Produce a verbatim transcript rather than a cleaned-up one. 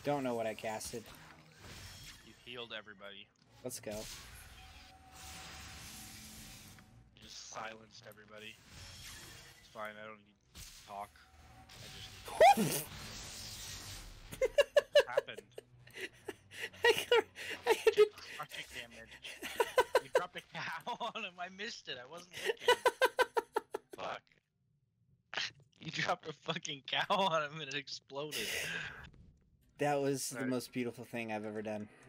Don't know what I casted. You healed everybody. Let's go. You just silenced everybody. It's fine, I don't need to talk. I just... What happened? I, got, I had to... Crushing damage. You dropped a cow on him. I missed it. I wasn't looking. Fuck. You dropped a fucking cow on him and it exploded. That was Right. the most beautiful thing I've ever done.